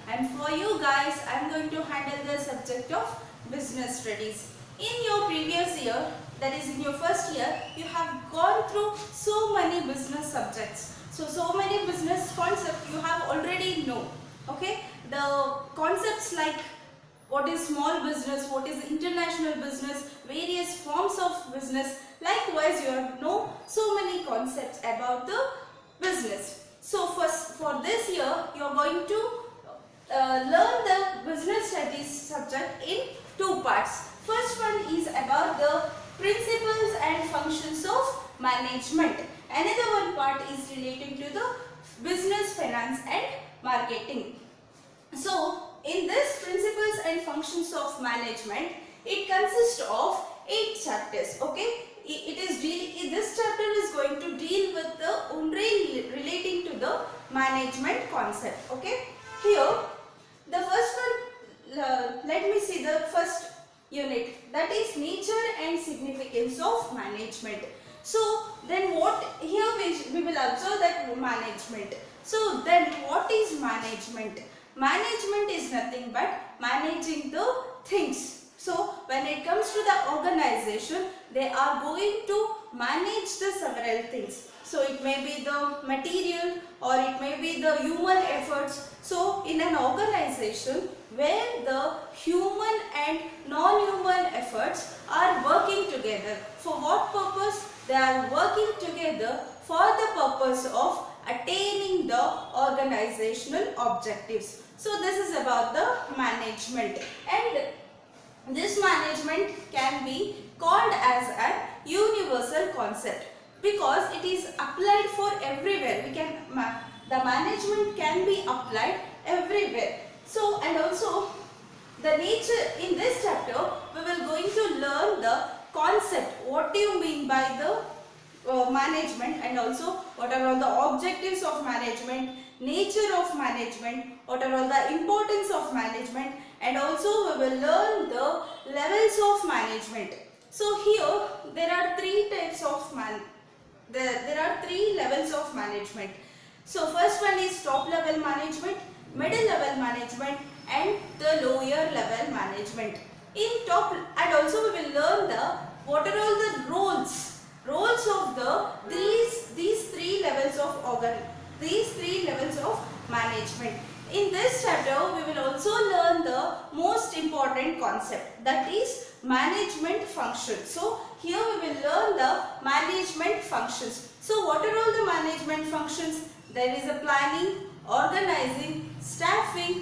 and for you guys I am going to handle the subject of business studies. In your previous year, that is in your first year, you have gone through so many business subjects. So many business concepts you have already know. Okay, the concepts like what is small business, what is international business, various forms of business. Likewise, you have know so many concepts about the business. So first, for this year, you are going to learn the business studies subject in two parts. First one is about the principles and functions of management. Another one part is relating to the business, finance and marketing. So in this principles and functions of management, it consists of 8 chapters. Okay, this chapter is going to deal with the only relating to the management concept. Okay, here the first one, let me see the first unit, that is nature and significance of management. So then what here we will observe that management. So then what is management? Management is nothing but managing the things. So when it comes to the organization, they are going to manage the several things. So it may be the material or it may be the human efforts. So in an organization where the human and non-human efforts are working together, for what purpose? They are working together for the purpose of attaining the organizational objectives. So this is about the management, and this management can be called as a universal concept because it is applied for everywhere. The management can be applied everywhere. So and also the nature, in this chapter we will going to learn the concept, what do you mean by the management, and also what are all the objectives of management, nature of management, what are all the importance of management, and also we will learn the levels of management. So here there are three types of there are three levels of management. So first one is top level management, middle level management and the lower level management. In top, and also we will learn the what are all the roles of the these three levels of management. In this chapter we will also learn the most important concept, that is management functions. So here we will learn the management functions. So what are all the management functions? There is a planning, organizing, staffing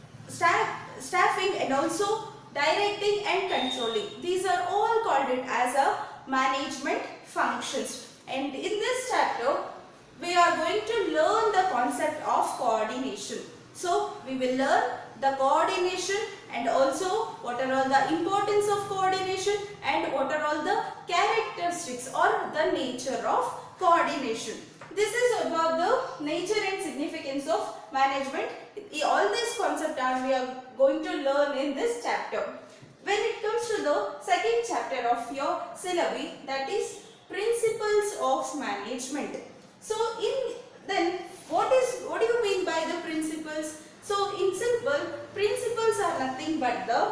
and also directing and controlling. These are all called it as a management functions. And in this chapter we are going to learn the concept of coordination. So we will learn the coordination and also what are all the importance of coordination and what are all the characteristics or the nature of coordination. This is about the nature and significance of management. All these concepts we are going to learn in this chapter. When it comes to the second chapter of your syllabus, that is principles of management. So what do you mean by the principles? So in simple, principles are nothing but the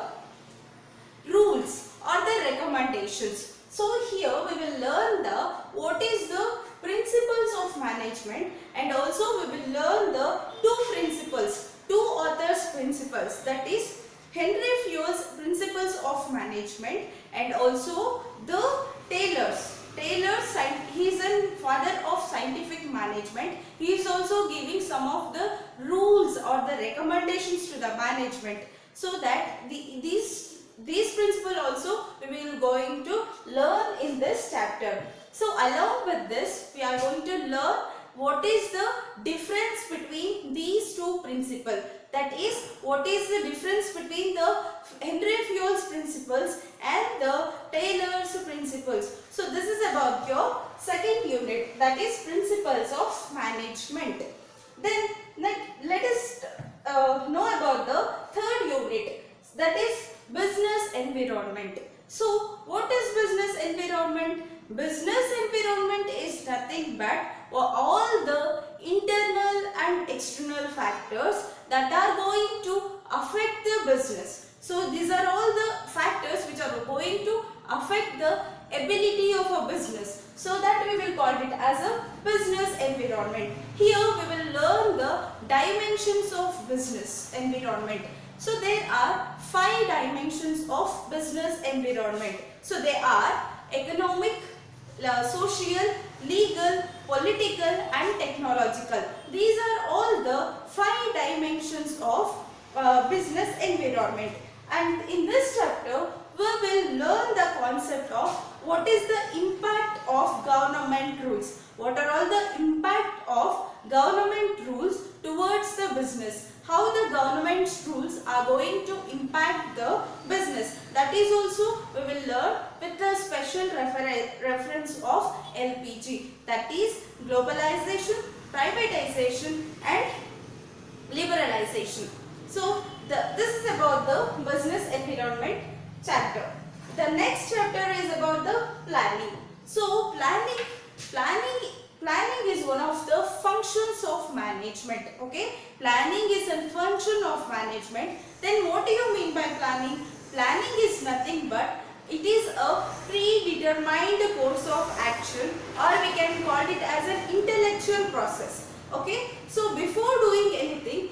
rules or the recommendations. So here we will learn what is the principles of management, and also we will learn the two authors' principles, that is Henry Fayol's principles of management and also the Taylor's. He is a father of scientific management. He is also giving some of the rules or the recommendations to the management, so that these principles also we will going to learn in this chapter. So along with this, we are going to learn what is the difference between these two principles. That is, what is the difference between the Henry Fayol's principles and the Taylor's principles. So this is about your second unit, that is principles of management. Then let us know about the third unit, that is business environment. So what is business environment? Business environment is nothing but all the internal and external factors that are going business. So these are all the factors which are going to affect the ability of a business. So that we will call it as a business environment. Here we will learn the dimensions of business environment. So there are 5 dimensions of business environment. So they are economic, social, legal, political and technological. These are all the 5 dimensions of business environment. And in this chapter, we will learn the concept of what is the impact of government rules. What are all the impact of government rules towards the business? How the government's rules are going to impact the business. That is also we will learn with the special reference of LPG. That is globalization, privatization and liberalization. So this is about the business environment chapter. The next chapter is about the planning. So planning is one of the functions of management. Okay, planning is a function of management. Then what do you mean by planning? Planning is nothing but it is a predetermined course of action, or we can call it as an intellectual process. Okay, so before doing anything,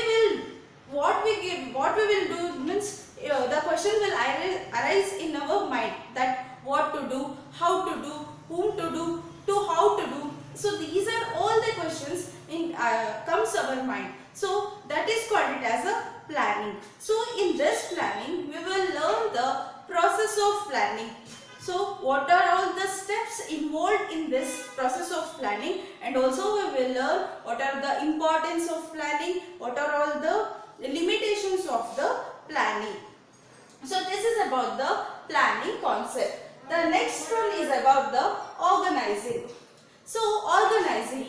what we will do means the question will arise in our mind that what to do, how to do, whom to do, to how to do. So these are all the questions in comes our mind. So that is called it as a planning. So in this planning we will learn the process of planning. So what are all the steps involved in this process of planning, and also we will learn what are the importance of planning, what are all the limitations of the planning. So this is about the planning concept. The next one is about the organizing. So organizing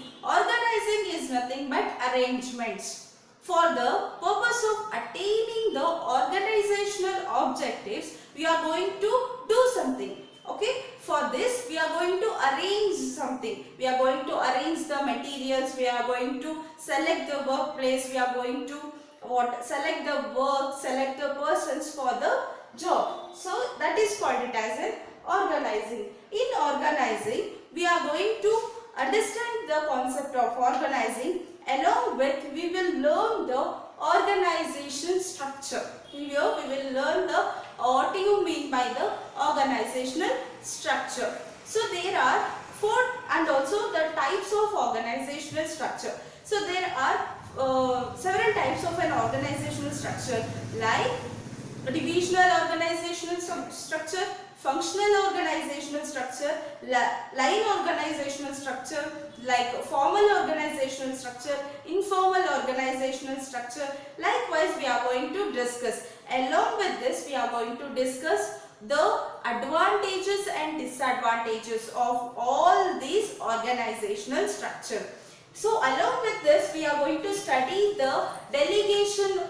is nothing but arrangements. For the purpose of attaining the organizational objectives, we are going to do something. Okay, for this we are going to arrange something. We are going to arrange the materials, we are going to select the workplace, we are going to select the work, select the persons for the job. So that is called it as an organizing. In organizing, we are going to understand the concept of organizing. Along with, we will learn the organization structure. Here we will learn the what do you mean by the organizational structure. So there are 4 and also the types of organizational structure. So there are several types of an organizational structure, like divisional organizational structure, functional organizational structure, line organizational structure, like formal organizational structure, informal organizational structure. Likewise, we are going to discuss. Along with this, we are going to discuss the advantages and disadvantages of all these organizational structure. So along with this, we are going to study the delegation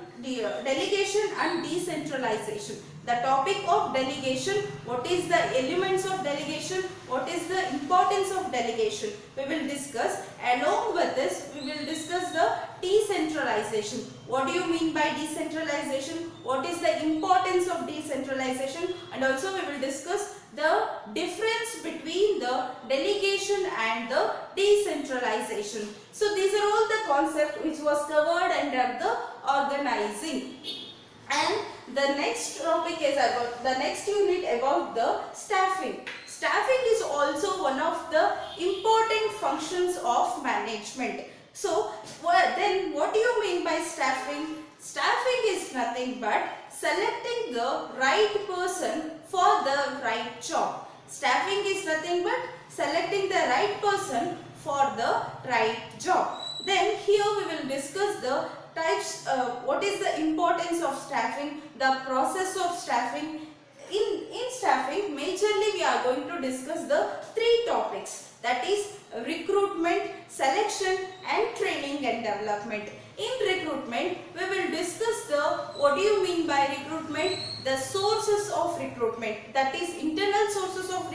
and decentralization. The topic of delegation, what is the elements of delegation, what is the importance of delegation, we will discuss. Along with this, we will discuss the decentralization. What do you mean by decentralization? What is the importance of decentralization? And also we will discuss the difference between the delegation and the decentralization. So these are all the concepts which was covered under the organizing. And the next topic is about the next unit about the staffing. Staffing is also one of the important functions of management. So then what do you mean by staffing? Staffing is nothing but selecting the right person for the right job. Staffing is nothing but selecting the right person for the right job. Then here we will discuss the types, what is the importance of staffing, the process of staffing. In staffing, majorly we are going to discuss the 3 topics, that is recruitment, selection and training and development. In recruitment, we will discuss the what do you mean by recruitment, the sources of recruitment, that is internal sources of recruitment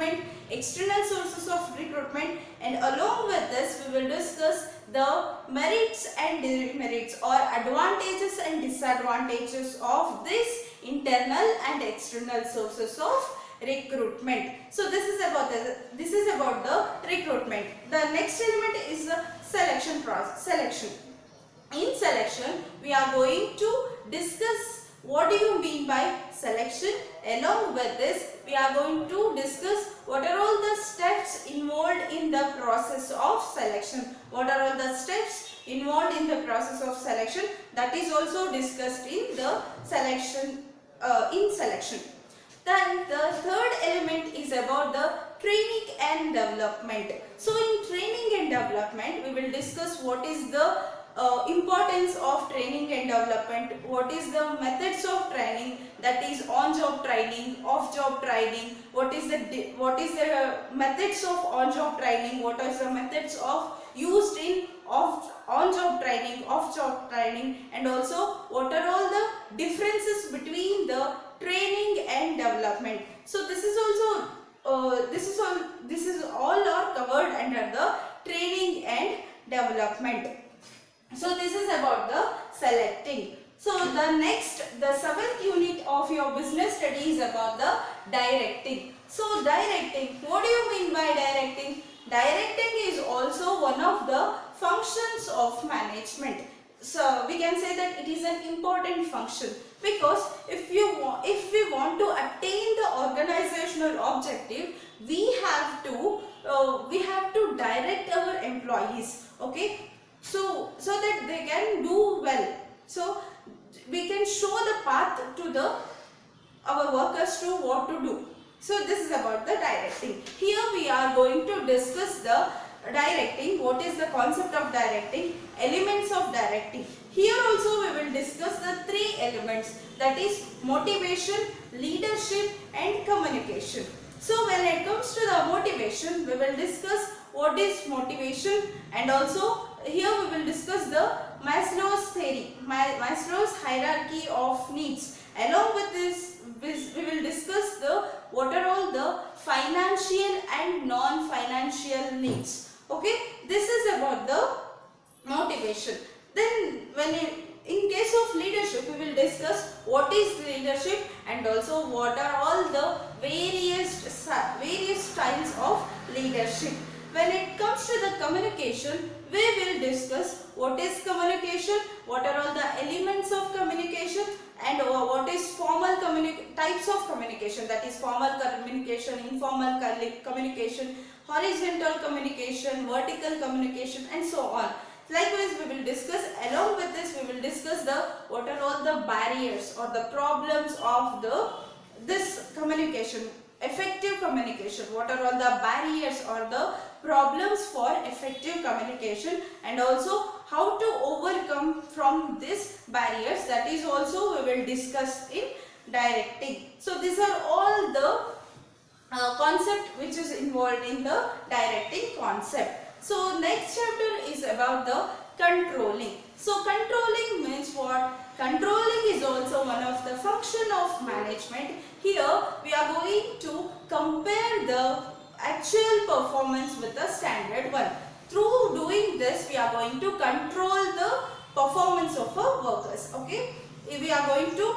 recruitment, external sources of recruitment, and along with this we will discuss the merits and demerits or advantages and disadvantages of this internal and external sources of recruitment. So this is about the recruitment. The next element is the selection process. In selection, we are going to discuss what do you mean by selection. Along with this, we are going to discuss what are all the steps involved in the process of selection. What are all the steps involved in the process of selection? That is also discussed in the selection. Then the third element is about the training and development. So in training and development, we will discuss what is the importance of training and development, what is the methods of training, that is on-job training, off-job training, what is the methods of on-job training, what is the methods of used in on-job training, off-job training, and also what are all the differences between the training and development. So this is also this is all are covered under the training and development. So this is about the selecting. So the seventh unit of your business study is about the directing. So directing, what do you mean by directing? Directing is also one of the functions of management. So we can say that it is an important function, because if we want to attain the organizational objective, we have to direct our employees, okay, so that they can do well. So we can show the path to our workers to what to do. So this is about the directing. Here we are going to discuss the directing, what is the concept of directing, elements of directing. Here also we will discuss the three elements, that is motivation, leadership and communication. So when it comes to the motivation, we will discuss what is motivation, and also here we will discuss the Maslow's theory, Maslow's hierarchy of needs. Along with this, we will discuss what are all the financial and non-financial needs. Okay, this is about the motivation. Then in case of leadership, we will discuss what is leadership and also what are all the various styles of leadership. When it comes to the communication, we will discuss what is communication, what are all the elements of communication, and what is formal types of communication, that is formal communication, informal communication, horizontal communication, vertical communication, and so on. Likewise, we will discuss, along with this, we will discuss what are all the barriers or the problems of this communication, effective communication. What are all the barriers or the problems for effective communication, and also how to overcome from these barriers, that is also we will discuss in directing. So these are all the concept which is involved in the directing concept. So next chapter is about the controlling. So controlling means what? Controlling is also one of the function of management. Here we are going to compare the actual performance with the standard one. Through doing this, we are going to control the performance of our workers. Okay, we are going to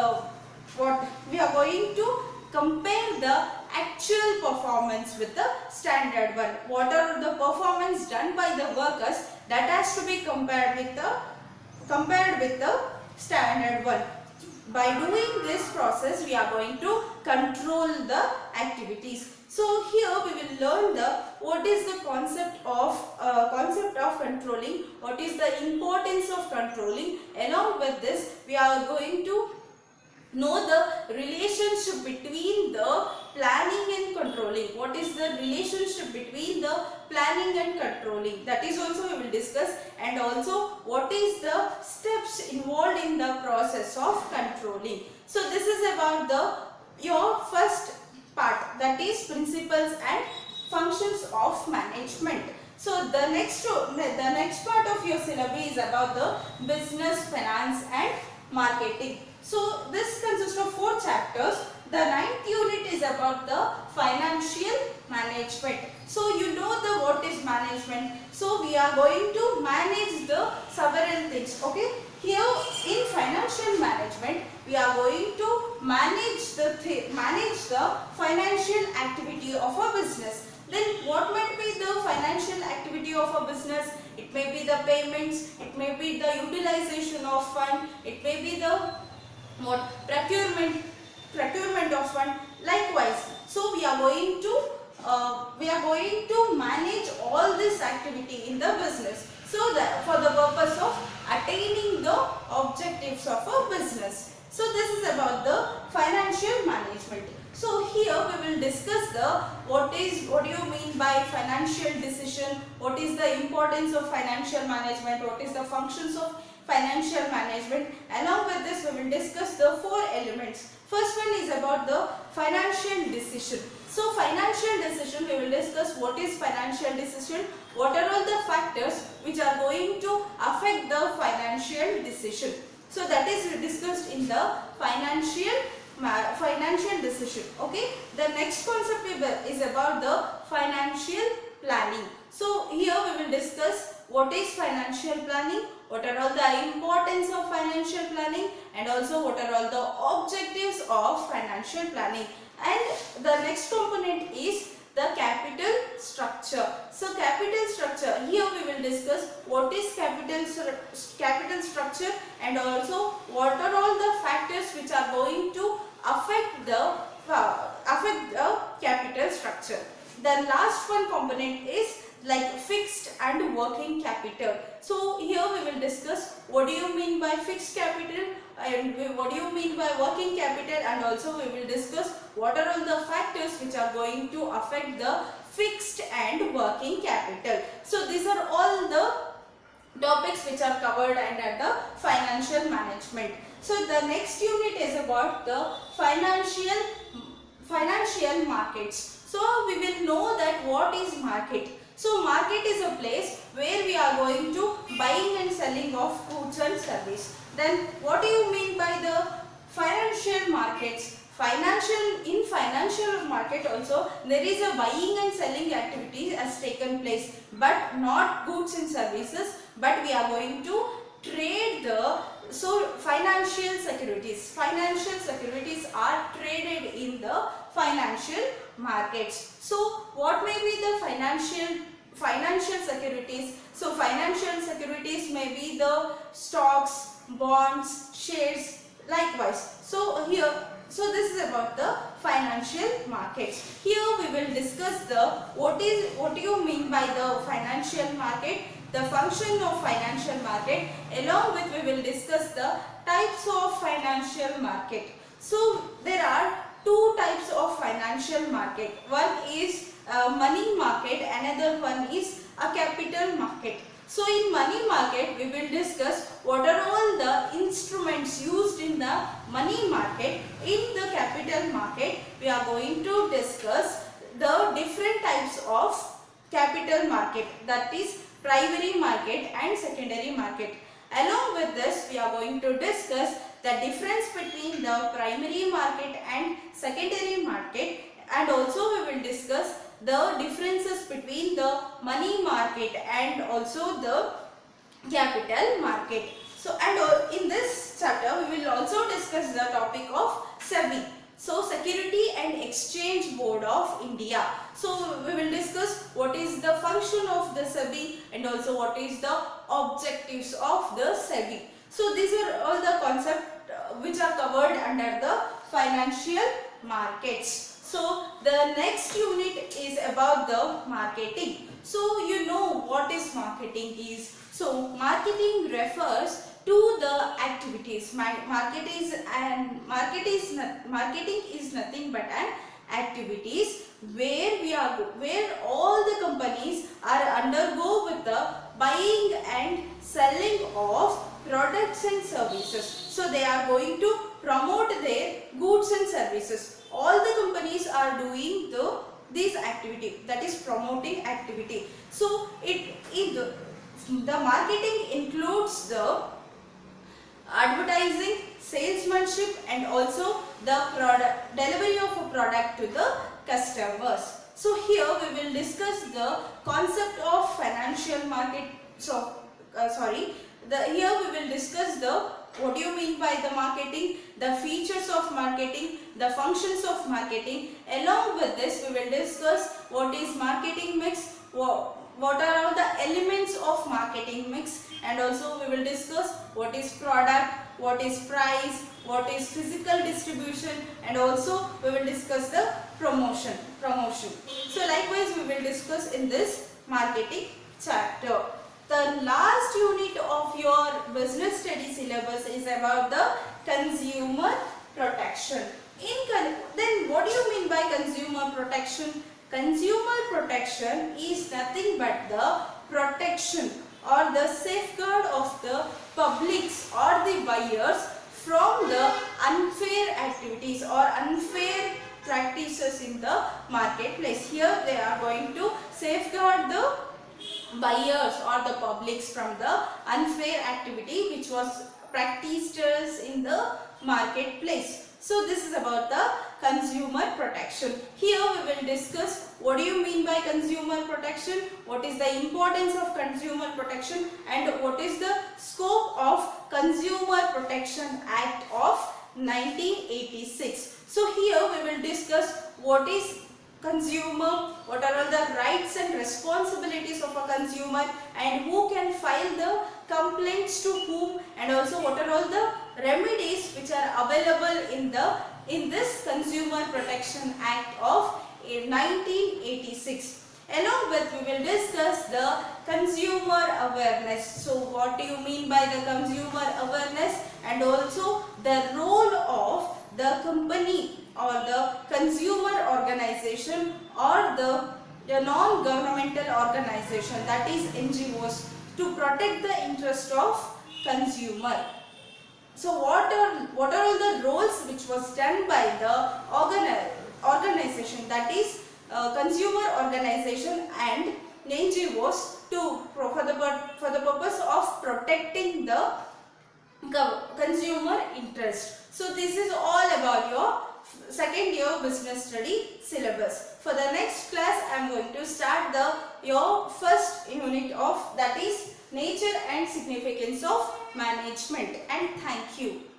compare the actual performance with the standard one. What are the performance done by the workers, that has to be compared with the standard one. By doing this process, we are going to control the activities. So here we will learn what is the concept of controlling, what is the importance of controlling. Along with this, we are going to know the relationship between the planning and controlling. What is the relationship between the planning and controlling? That is also we will discuss, and also what is the steps involved in the process of controlling. So this is about your first part, that is principles and functions of management. So the next part of your syllabus is about the business, finance and marketing. So this consists of 4 chapters. The ninth unit is about the financial management. So you know the what is management. So we are going to manage the several things. Okay. Here in financial management, we are going to manage the financial activity of a business. Then what might be the financial activity of a business? It may be the payments, it may be the utilization of fund, it may be the procurement of fund. Likewise, so we are going to manage all this activity in the business. So that for the purpose of attaining the objectives of a business. So this is about the financial management. So here we will discuss the what do you mean by financial decision, what is the importance of financial management, what is the functions of financial management. Along with this, we will discuss the four elements. First one is about the financial decision. So financial decision, we will discuss what is financial decision, what are all the factors which are going to affect the financial decision. So that is discussed in the financial decision. Okay. The next concept is about the financial planning. So here we will discuss what is financial planning, what are all the importance of financial planning, and also what are all the objectives of financial planning. And the next component is the capital structure. So capital structure, here we will discuss what is capital structure, and also what are all the factors which are going to affect the capital structure. The last one component is like fixed and working capital. So here we will discuss what do you mean by fixed capital and what do you mean by working capital, and also we will discuss what are all the factors which are going to affect the fixed and working capital. So these are all the topics which are covered under the financial management. So the next unit is about the financial markets. So we will know that what is market. So market is a place where we are going to buying and selling of goods and service. Then what do you mean by the financial markets? In financial market also there is a buying and selling activity has taken place, but not goods and services, but we are going to trade the financial securities. Financial securities are traded in the financial markets. So what may be the financial securities? So financial securities may be the stocks, bonds, shares, likewise. So this is about the financial markets. Here we will discuss what do you mean by the financial market, the function of financial market. Along with we will discuss the types of financial market. So there are two types of financial market. One is money market, another one is a capital market. So in money market we will discuss what are all the instruments used in the money market. In the capital market we are going to discuss the different types of capital market, that is primary market and secondary market. Along with this, we are going to discuss the difference between the primary market and secondary market, and also we will discuss the differences between the money market and also the capital market. So in this chapter we will also discuss the topic of SEBI. So Security and Exchange Board of India. So we will discuss what is the function of the SEBI and also what is the objectives of the SEBI. So these are all the concepts which are covered under the financial markets. So the next unit is about the marketing. So you know what is marketing is. So marketing refers to the activities. Marketing is nothing but an activities where all the companies are undergo with the buying and selling of products and services. So they are going to promote their goods and services. All the companies are doing this activity, that is promoting activity. So the marketing includes the advertising, sales salesmanship and also the product delivery of a product to the customers. So here we will discuss the concept of financial market. So here we will discuss the what do you mean by the marketing, the features of marketing, the functions of marketing. Along with this, we will discuss what is marketing mix, what are all the elements of marketing mix, and also we will discuss what is product, what is price, what is physical distribution, and also we will discuss the promotion. So likewise we will discuss in this marketing chapter. The last unit of your business study syllabus is about the consumer protection. Then what do you mean by consumer protection? Consumer protection is nothing but the protection or the safeguard of the publics or the buyers from the unfair activities or unfair practices in the marketplace. Here they are going to safeguard the buyers or the publics from the unfair activity which was practiced in the marketplace. So this is about the consumer protection. Here we will discuss what do you mean by consumer protection, what is the importance of consumer protection, and what is the scope of Consumer Protection Act of 1986. So here we will discuss what is consumer, what are all the rights and responsibilities of a consumer, and who can file the complaints to whom, and also what are all the remedies which are available in this Consumer Protection Act of 1986. Along with we will discuss the consumer awareness. So what do you mean by the consumer awareness, and also the role of the company or the consumer organization or the non-governmental organization, that is NGOs, to protect the interest of consumer. So what are all the roles which was done by the organization, that is consumer organization and NGOs for the purpose of protecting the consumer interest. So this is all about your second year business study syllabus. For the next class I am going to start your first unit of, that is nature and significance of management. And thank you.